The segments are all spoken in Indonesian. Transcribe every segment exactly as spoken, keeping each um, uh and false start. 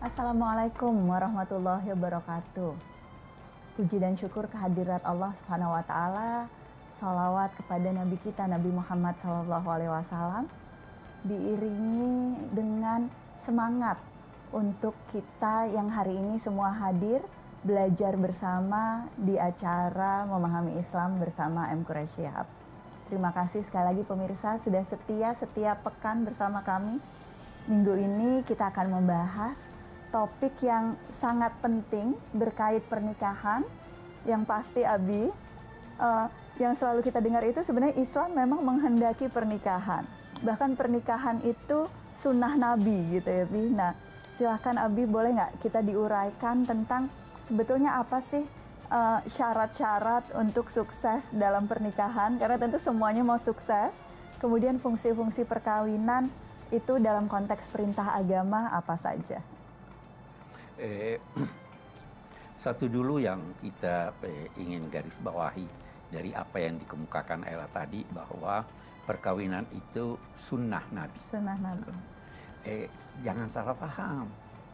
Assalamualaikum warahmatullahi wabarakatuh. Puji dan syukur kehadirat Allah Subhanahu wa taala. Salawat kepada Nabi kita Nabi Muhammad Shallallahu alaihi wasallam, diiringi dengan semangat untuk kita yang hari ini semua hadir belajar bersama di acara Memahami Islam bersama M. Quraish Shihab. Terima kasih sekali lagi pemirsa sudah setia setiap pekan bersama kami. Minggu ini kita akan membahas topik yang sangat penting berkait pernikahan. Yang pasti Abi, uh, yang selalu kita dengar itu sebenarnya Islam memang menghendaki pernikahan. Bahkan pernikahan itu sunnah Nabi gitu ya Abi. Nah silahkan Abi, boleh nggak kita diuraikan tentang sebetulnya apa sih uh, syarat-syarat untuk sukses dalam pernikahan? Karena tentu semuanya mau sukses. Kemudian fungsi-fungsi perkawinan itu dalam konteks perintah agama apa saja? Eh, satu dulu yang kita eh, ingin garis bawahi dari apa yang dikemukakan Ella tadi, bahwa perkawinan itu sunnah Nabi. Sunnah Nabi. Eh, jangan salah paham.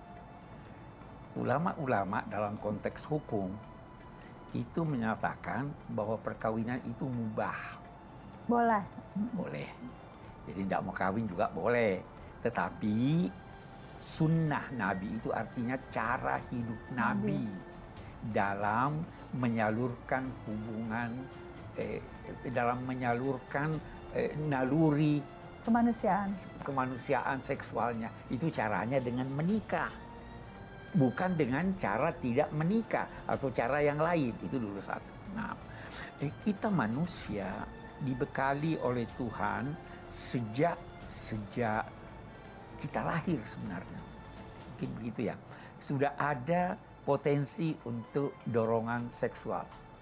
Ulama-ulama dalam konteks hukum itu menyatakan bahwa perkawinan itu mubah. Boleh. Boleh. Jadi tidak mau kawin juga boleh. Tetapi sunnah Nabi itu artinya cara hidup Nabi, Nabi dalam menyalurkan hubungan, eh, dalam menyalurkan eh, naluri kemanusiaan, kemanusiaan seksualnya. Itu caranya dengan menikah, bukan dengan cara tidak menikah atau cara yang lain. Itu dulu satu. Nah, eh, kita manusia dibekali oleh Tuhan sejak sejak kita lahir sebenarnya, mungkin begitu ya, sudah ada potensi untuk dorongan seksual.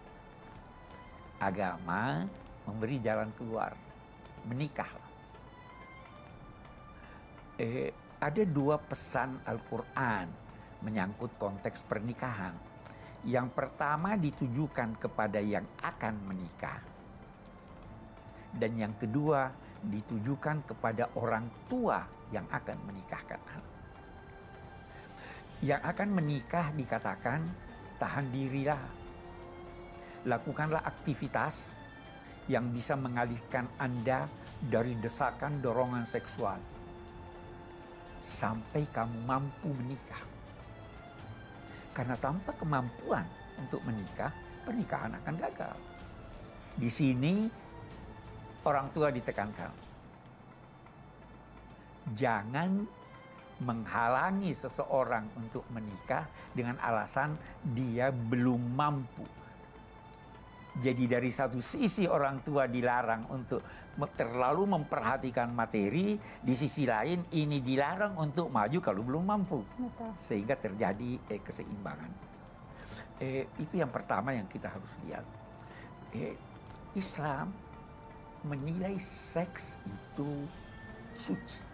Agama memberi jalan keluar, menikahlah. Eh, ada dua pesan Al-Quran menyangkut konteks pernikahan. Yang pertama ditujukan kepada yang akan menikah, dan yang kedua ditujukan kepada orang tua yang akan menikahkan anak. Yang akan menikah dikatakan tahan dirilah, lakukanlah aktivitas yang bisa mengalihkan Anda dari desakan dorongan seksual sampai kamu mampu menikah. Karena tanpa kemampuan untuk menikah, pernikahan akan gagal. Di sini orang tua ditekankan, jangan menghalangi seseorang untuk menikah dengan alasan dia belum mampu. Jadi dari satu sisi orang tua dilarang untuk terlalu memperhatikan materi, di sisi lain ini dilarang untuk maju kalau belum mampu. Betul. Sehingga terjadi eh, keseimbangan. Eh, itu yang pertama yang kita harus lihat. Eh, Islam menilai seks itu suci.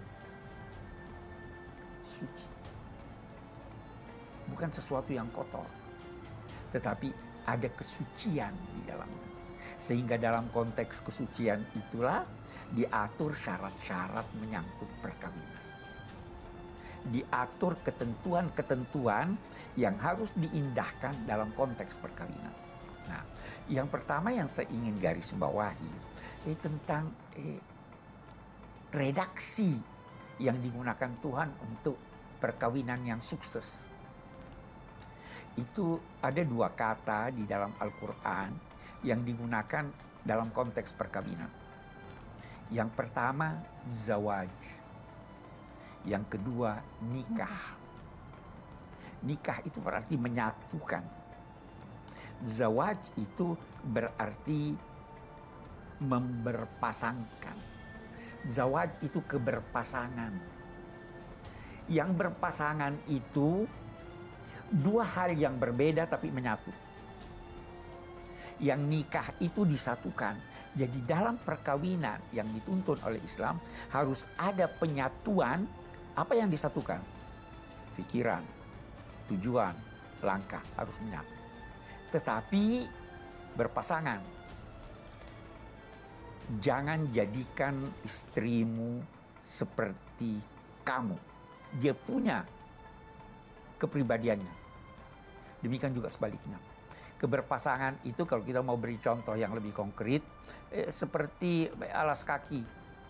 Suci. Bukan sesuatu yang kotor. Tetapi ada kesucian di dalamnya. Sehingga dalam konteks kesucian itulah diatur syarat-syarat menyangkut perkawinan. Diatur ketentuan-ketentuan yang harus diindahkan dalam konteks perkawinan. Nah, yang pertama yang saya ingin garis bawahi eh, tentang eh, redaksi yang digunakan Tuhan untuk perkawinan yang sukses. Itu ada dua kata di dalam Al-Quran yang digunakan dalam konteks perkawinan. Yang pertama zawaj, yang kedua nikah. Nikah itu berarti menyatukan. Zawaj itu berarti memberpasangkan. Zawaj itu keberpasangan. Yang berpasangan itu dua hal yang berbeda tapi menyatu. Yang nikah itu disatukan. Jadi dalam perkawinan yang dituntun oleh Islam harus ada penyatuan. Apa yang disatukan? Pikiran, tujuan, langkah harus menyatu. Tetapi berpasangan. Jangan jadikan istrimu seperti kamu. Dia punya kepribadiannya. Demikian juga sebaliknya. Keberpasangan itu kalau kita mau beri contoh yang lebih konkret, eh, seperti alas kaki.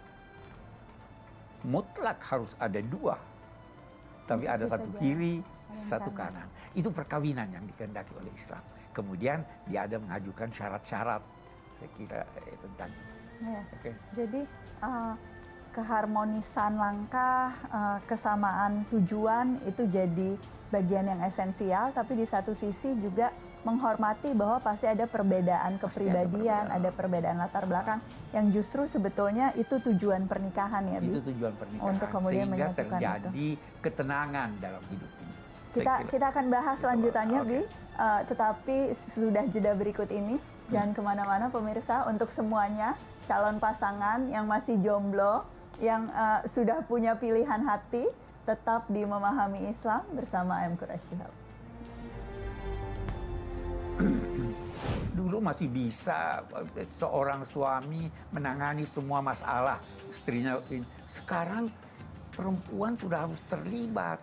Mutlak harus ada dua, tapi ada satu kiri, satu kanan. Itu perkawinan yang dikehendaki oleh Islam. Kemudian dia ada mengajukan syarat-syarat, saya kira eh, tentang ya. Okay. Jadi uh, keharmonisan langkah, uh, kesamaan tujuan itu jadi bagian yang esensial, tapi di satu sisi juga menghormati bahwa pasti ada perbedaan kepribadian, ada perbedaan. ada perbedaan latar belakang yang justru sebetulnya itu tujuan pernikahan ya, Bi? Itu tujuan pernikahan. Untuk kemudian sehingga menyatukan terjadi itu. ketenangan dalam hidup ini. Kita kita akan bahas selanjutnya, okay. Bi. Uh, tetapi sudah jeda berikut ini, jangan kemana-mana pemirsa. Untuk semuanya calon pasangan yang masih jomblo, yang uh, sudah punya pilihan hati, tetap di Memahami Islam bersama M. Quraish Shihab. Dulu masih bisa seorang suami menangani semua masalah istrinya. Sekarang perempuan sudah harus terlibat.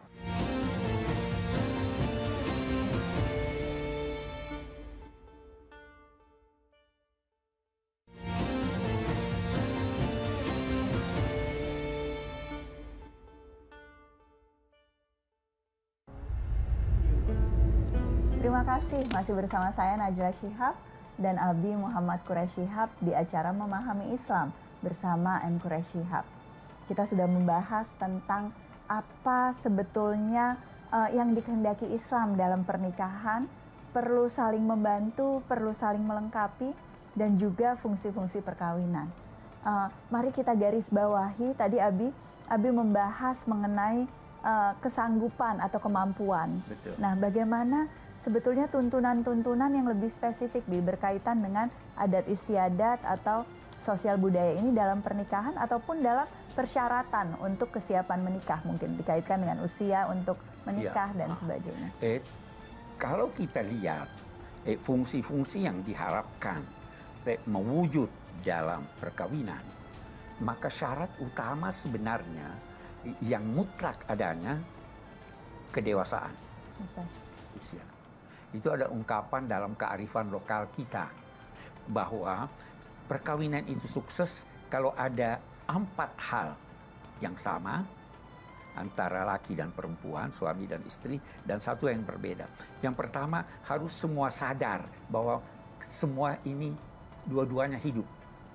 Terima kasih masih bersama saya Najla Shihab dan Abi Muhammad Quraish Shihab di acara Memahami Islam bersama M. Quraish Shihab. Kita sudah membahas tentang apa sebetulnya uh, yang dikehendaki Islam dalam pernikahan, perlu saling membantu, perlu saling melengkapi, dan juga fungsi-fungsi perkawinan. Uh, mari kita garis bawahi, tadi Abi, Abi membahas mengenai uh, kesanggupan atau kemampuan. Betul. Nah, bagaimana sebetulnya tuntunan-tuntunan yang lebih spesifik Bi, berkaitan dengan adat istiadat atau sosial budaya ini dalam pernikahan ataupun dalam persyaratan untuk kesiapan menikah, mungkin dikaitkan dengan usia untuk menikah ya, dan sebagainya. Eh, kalau kita lihat eh, fungsi-fungsi yang diharapkan eh, mewujud dalam perkawinan, maka syarat utama sebenarnya yang mutlak adanya kedewasaan. Okay. Usia. Itu ada ungkapan dalam kearifan lokal kita bahwa perkawinan itu sukses kalau ada empat hal yang sama antara laki dan perempuan, suami dan istri, dan satu yang berbeda. Yang pertama, harus semua sadar bahwa semua ini dua-duanya hidup.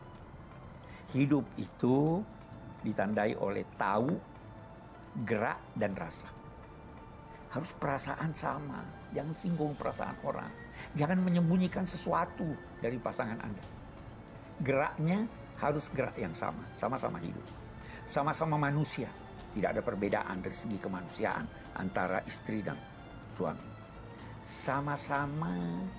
Hidup itu ditandai oleh tahu, gerak, dan rasa. Harus perasaan sama, jangan singgung perasaan orang. Jangan menyembunyikan sesuatu dari pasangan Anda. Geraknya harus gerak yang sama, sama-sama hidup. Sama-sama manusia, tidak ada perbedaan dari segi kemanusiaan antara istri dan suami. Sama-sama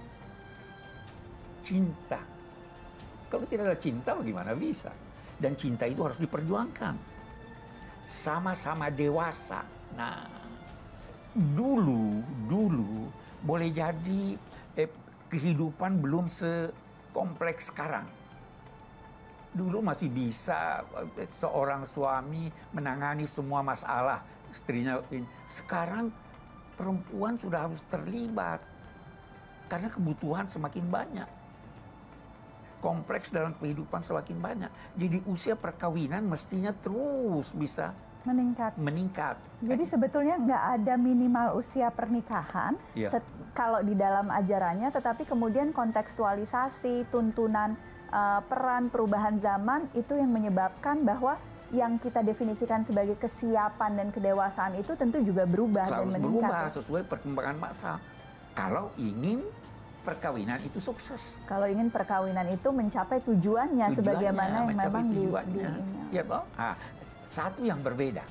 cinta. Kalau tidak ada cinta bagaimana bisa? Dan cinta itu harus diperjuangkan. Sama-sama dewasa. Nah, Dulu, dulu boleh jadi eh, kehidupan belum sekompleks sekarang. Dulu masih bisa eh, seorang suami menangani semua masalah istrinya. Sekarang perempuan sudah harus terlibat karena kebutuhan semakin banyak. Kompleks dalam kehidupan semakin banyak. Jadi usia perkawinan mestinya terus bisa meningkat. Meningkat. Jadi sebetulnya nggak ada minimal usia pernikahan ya. Kalau di dalam ajarannya, tetapi kemudian kontekstualisasi, tuntunan, uh, peran, perubahan zaman itu yang menyebabkan bahwa yang kita definisikan sebagai kesiapan dan kedewasaan itu tentu juga berubah harus dan meningkat. Berubah sesuai perkembangan masa. Kalau ingin perkawinan itu sukses. Kalau ingin perkawinan itu mencapai tujuannya, tujuannya sebagaimana yang memang di, di ya toh. Nah, satu yang berbeda.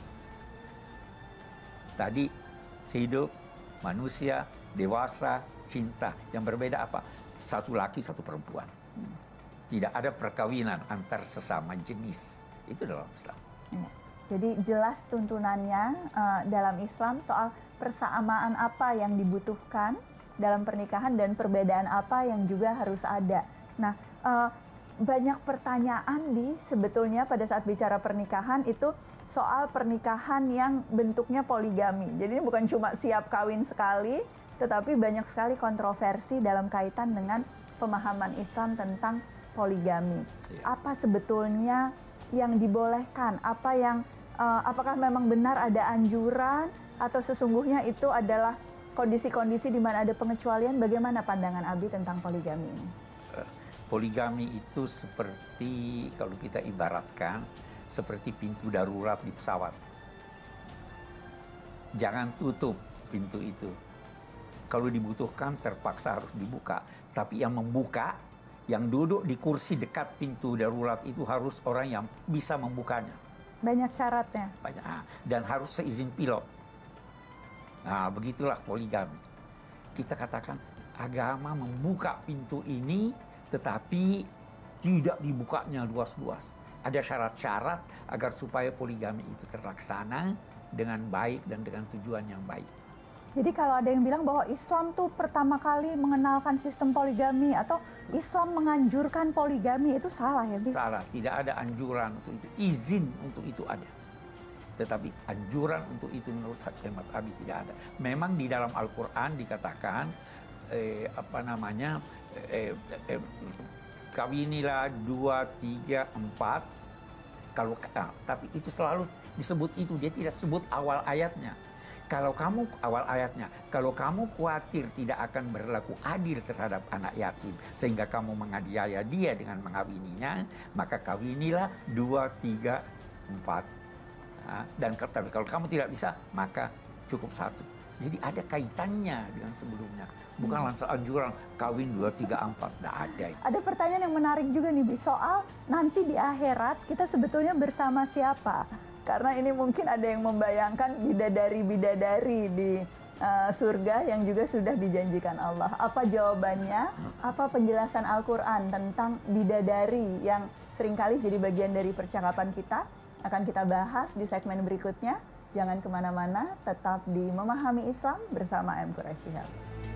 Tadi hidup, manusia, dewasa, cinta. Yang berbeda apa? Satu laki, satu perempuan. Hmm. Tidak ada perkawinan antar sesama jenis. Itu dalam Islam. Ya. Jadi jelas tuntunannya uh, dalam Islam soal persamaan apa yang dibutuhkan dalam pernikahan dan perbedaan apa yang juga harus ada. Nah, uh, banyak pertanyaan di sebetulnya pada saat bicara pernikahan itu soal pernikahan yang bentuknya poligami. Jadi ini bukan cuma siap kawin sekali, tetapi banyak sekali kontroversi dalam kaitan dengan pemahaman Islam tentang poligami. Apa sebetulnya yang dibolehkan? Apa yang uh, apakah memang benar ada anjuran atau sesungguhnya itu adalah kondisi-kondisi di mana ada pengecualian? Bagaimana pandangan Abi tentang poligami ini? Poligami itu seperti, kalau kita ibaratkan, seperti pintu darurat di pesawat. Jangan tutup pintu itu. Kalau dibutuhkan terpaksa harus dibuka. Tapi yang membuka, yang duduk di kursi dekat pintu darurat itu harus orang yang bisa membukanya. Banyak syaratnya. Banyak, dan harus seizin pilot. Nah, begitulah poligami. Kita katakan agama membuka pintu ini, tetapi tidak dibukanya luas-luas. Ada syarat-syarat agar supaya poligami itu terlaksana dengan baik dan dengan tujuan yang baik. Jadi kalau ada yang bilang bahwa Islam tuh pertama kali mengenalkan sistem poligami atau Islam menganjurkan poligami, itu salah ya, Bi? Salah, tidak ada anjuran untuk itu. Izin untuk itu ada. Tetapi anjuran untuk itu menurut hemat Abi tidak ada. Memang di dalam Al-Quran dikatakan, eh, apa namanya, Eh, eh, kawinilah dua, tiga, empat. Kalau, ah, tapi itu selalu disebut itu, dia tidak sebut awal ayatnya. Kalau kamu awal ayatnya, kalau kamu khawatir tidak akan berlaku adil terhadap anak yatim sehingga kamu menganiaya dia dengan mengawininya, maka kawinilah dua, tiga, empat. Nah, dan tapi kalau kamu tidak bisa, maka cukup satu. Jadi ada kaitannya dengan sebelumnya. Bukan langsung anjuran kawin dua, tiga, empat. Tidak ada. Ada pertanyaan yang menarik juga nih, Bi. Soal nanti di akhirat kita sebetulnya bersama siapa? Karena ini mungkin ada yang membayangkan bidadari-bidadari di uh, surga yang juga sudah dijanjikan Allah. Apa jawabannya? Apa penjelasan Al-Quran tentang bidadari yang seringkali jadi bagian dari percakapan kita? Akan kita bahas di segmen berikutnya. Jangan kemana-mana, tetap di Memahami Islam bersama M. Quraish Shihab.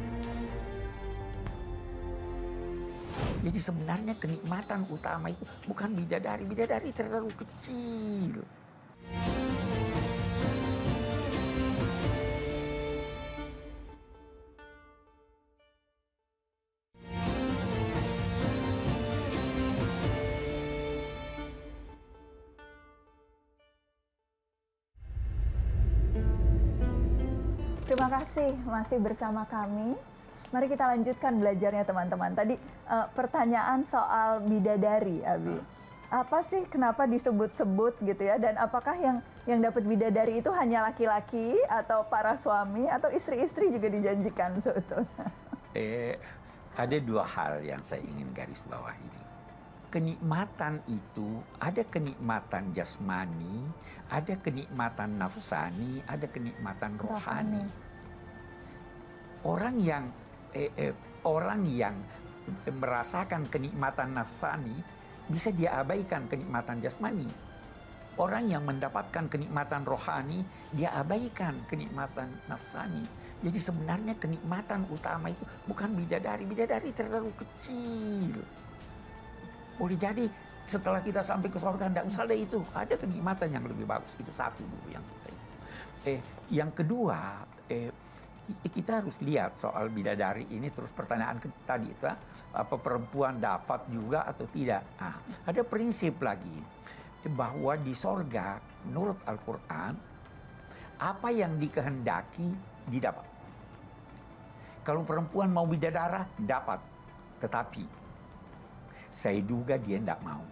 Jadi sebenarnya kenikmatan utama itu bukan bidadari. Bidadari terlalu kecil. Terima kasih masih bersama kami. Mari kita lanjutkan belajarnya teman-teman. Tadi uh, pertanyaan soal bidadari, Abi. Apa sih kenapa disebut-sebut gitu ya? Dan apakah yang yang dapat bidadari itu hanya laki-laki atau para suami atau istri-istri juga dijanjikan sebetulnya? Eh, ada dua hal yang saya ingin garis bawah ini. Kenikmatan itu ada kenikmatan jasmani, ada kenikmatan nafsani, ada kenikmatan rohani. Orang yang Eh, eh, orang yang merasakan kenikmatan nafsani bisa dia abaikan kenikmatan jasmani. Orang yang mendapatkan kenikmatan rohani dia abaikan kenikmatan nafsani. Jadi sebenarnya kenikmatan utama itu bukan bidadari. Bidadari terlalu kecil. Boleh jadi setelah kita sampai ke surga tidak usah ada itu. Ada kenikmatan yang lebih bagus. Itu satu dulu yang kita ini. Eh, yang kedua, eh, kita harus lihat soal bidadari ini. Terus pertanyaan tadi itu, apa perempuan dapat juga atau tidak? Nah, ada prinsip lagi bahwa di sorga menurut Al-Quran apa yang dikehendaki didapat. Kalau perempuan mau bidadara dapat, tetapi saya duga dia tidak mau.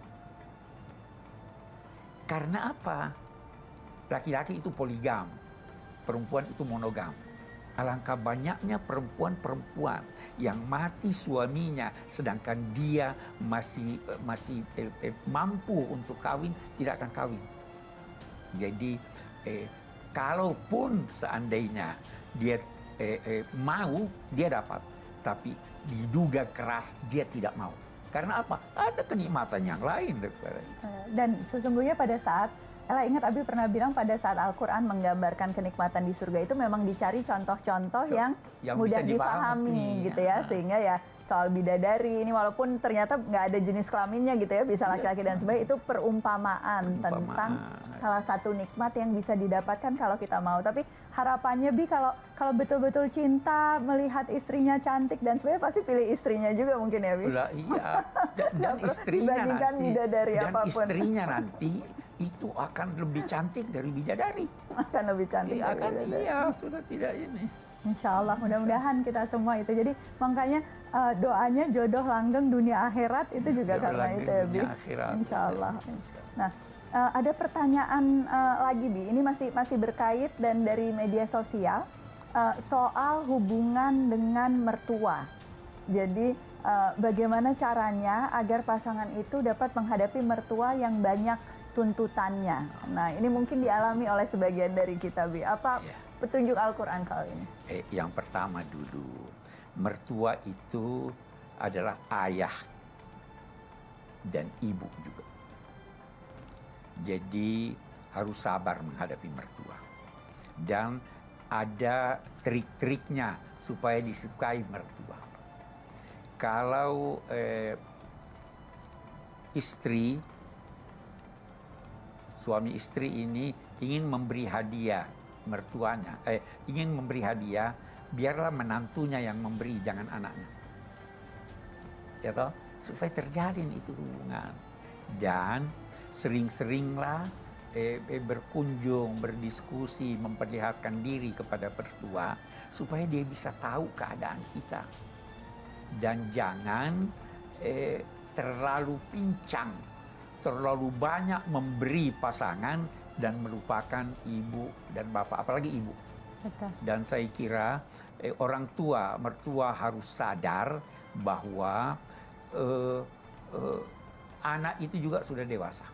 Karena apa? Laki-laki itu poligam, perempuan itu monogam. Alangkah banyaknya perempuan-perempuan yang mati suaminya sedangkan dia masih masih eh, eh, mampu untuk kawin, tidak akan kawin. Jadi eh, kalaupun seandainya dia eh, eh, mau, dia dapat, tapi diduga keras dia tidak mau. Karena apa? Ada kenikmatan yang lain daripada itu. Dan sesungguhnya pada saat Ella ingat Abi pernah bilang pada saat Al-Quran menggambarkan kenikmatan di surga itu memang dicari contoh-contoh yang, yang mudah bisa dipahami gitu ya, sehingga ya soal bidadari ini walaupun ternyata nggak ada jenis kelaminnya gitu ya, bisa laki-laki dan sebagainya, itu perumpamaan, perumpamaan tentang salah satu nikmat yang bisa didapatkan kalau kita mau. Tapi harapannya Bi kalau kalau betul-betul cinta melihat istrinya cantik dan sebagainya pasti pilih istrinya juga mungkin ya Bi. Lah, iya. Dan, dan istrinya nanti bidadari dan apapun. istrinya nanti itu akan lebih cantik dari bidadari. Akan lebih cantik iya, dari akan, bidadari. Iya, sudah tidak ini. Insya Allah, mudah-mudahan kita semua itu. Jadi makanya uh, doanya jodoh langgeng dunia akhirat itu juga jodoh karena itu ya Bi. Insya Allah. Nah, uh, ada pertanyaan uh, lagi Bi. Ini masih masih berkait dan dari media sosial uh, soal hubungan dengan mertua. Jadi uh, bagaimana caranya agar pasangan itu dapat menghadapi mertua yang banyak tuntutannya. Nah, ini mungkin dialami oleh sebagian dari kita Bi. Apa ya. petunjuk Al-Quran soal ini? Eh, yang pertama dulu, mertua itu adalah ayah dan ibu juga. Jadi harus sabar menghadapi mertua. Dan ada trik-triknya supaya disukai mertua. Kalau eh, istri, suami istri ini ingin memberi hadiah mertuanya, eh, ingin memberi hadiah, biarlah menantunya yang memberi, jangan anaknya. Ya toh, supaya terjalin itu hubungan. Dan sering-seringlah eh, eh, berkunjung, berdiskusi, memperlihatkan diri kepada mertua, supaya dia bisa tahu keadaan kita. Dan jangan eh, terlalu pincang, terlalu banyak memberi pasangan dan melupakan ibu dan bapak, apalagi ibu. Betul. Dan saya kira eh, orang tua, mertua harus sadar bahwa eh, eh, anak itu juga sudah dewasa.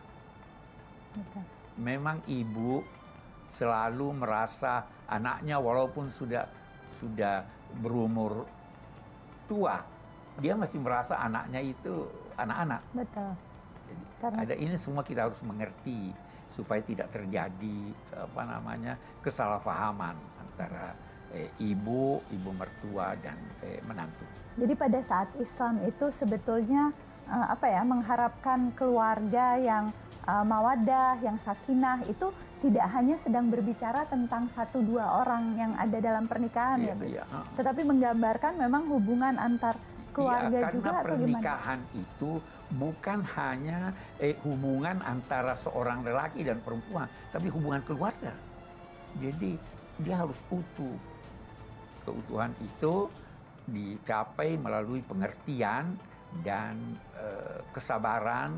Betul. Memang ibu selalu merasa anaknya walaupun sudah sudah berumur tua, dia masih merasa anaknya itu anak-anak. Betul. Karena ada ini semua kita harus mengerti supaya tidak terjadi apa namanya kesalahpahaman antara eh, ibu, ibu mertua dan eh, menantu. Jadi pada saat Islam itu sebetulnya uh, apa ya mengharapkan keluarga yang uh, mawaddah, yang sakinah itu tidak hanya sedang berbicara tentang satu dua orang yang ada dalam pernikahan iya, ya, Bu. Iya. Tetapi menggambarkan memang hubungan antar keluarga ya, juga atau gimana? Pernikahan itu bukan hanya eh, hubungan antara seorang lelaki dan perempuan, tapi hubungan keluarga. Jadi dia harus utuh. Keutuhan itu dicapai melalui pengertian dan eh, kesabaran,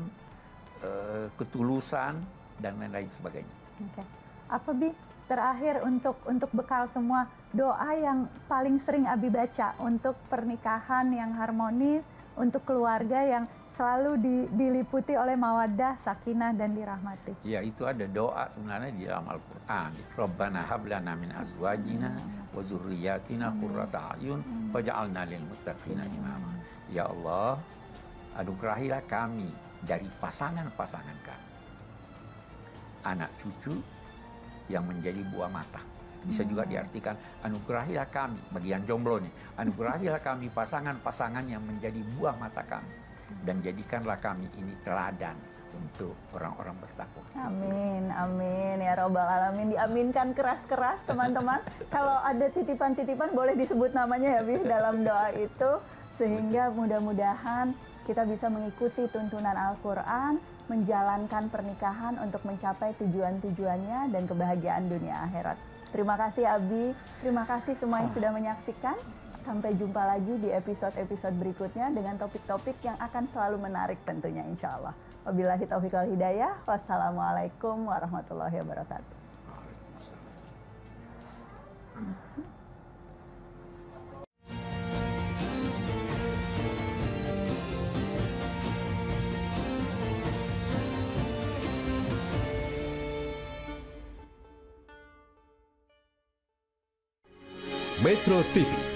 eh, ketulusan dan lain-lain sebagainya. Oke. Apa Bi terakhir untuk untuk bekal semua doa yang paling sering Abi baca untuk pernikahan yang harmonis, untuk keluarga yang selalu di, diliputi oleh mawaddah, sakinah dan dirahmati. Ya, itu ada doa sebenarnya di dalam Al-Qur'an. Rabbana hab lana min azwajina wa dzurriyyatina qurrata a'yun waj'alna lil muttaqina imama. Ya Allah, anugerahilah kami dari pasangan-pasangan kami, anak cucu yang menjadi buah mata. Bisa juga diartikan anugerahilah kami, bagi yang jomblo nih, anugerahilah kami pasangan-pasangan yang menjadi buah mata kami, dan jadikanlah kami ini teladan untuk orang-orang bertakwa. Amin, amin ya robbal alamin. Diaminkan keras-keras teman-teman. Kalau ada titipan-titipan boleh disebut namanya ya Bi dalam doa itu, sehingga mudah-mudahan kita bisa mengikuti tuntunan Al-Quran, menjalankan pernikahan untuk mencapai tujuan-tujuannya dan kebahagiaan dunia akhirat. Terima kasih Abi, terima kasih semua yang sudah menyaksikan. Sampai jumpa lagi di episode-episode berikutnya dengan topik-topik yang akan selalu menarik tentunya insya Allah. Wabillahi taufiq wal hidayah. Wassalamualaikum warahmatullahi wabarakatuh. Metro T V